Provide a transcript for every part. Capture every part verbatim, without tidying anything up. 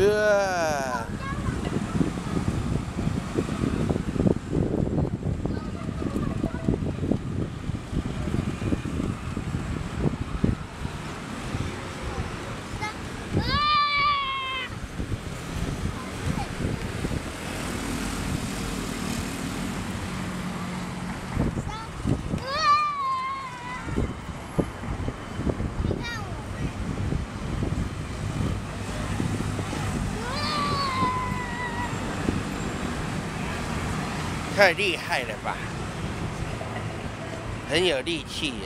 呃。太厉害了吧，很有力气耶。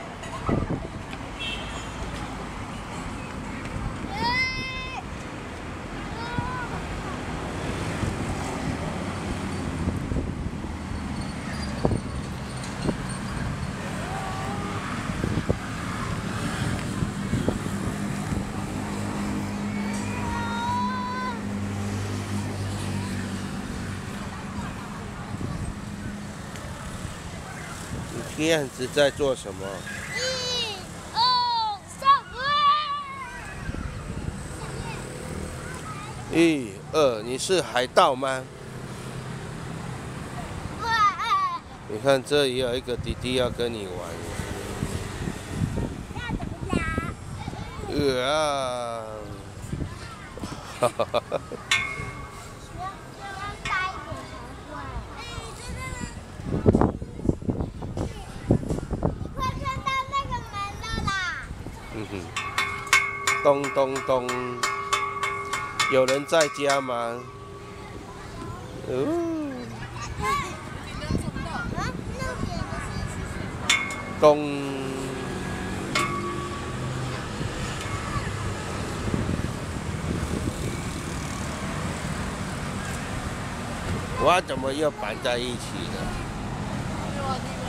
这样子在做什么？ 一、二、三， 一、二，你是海盗吗？你看，这也有一个弟弟要跟你玩。呃啊！哈哈哈哈。嗯哼，咚咚咚，有人在家吗？哦，咚，哇，怎么又绑在一起了？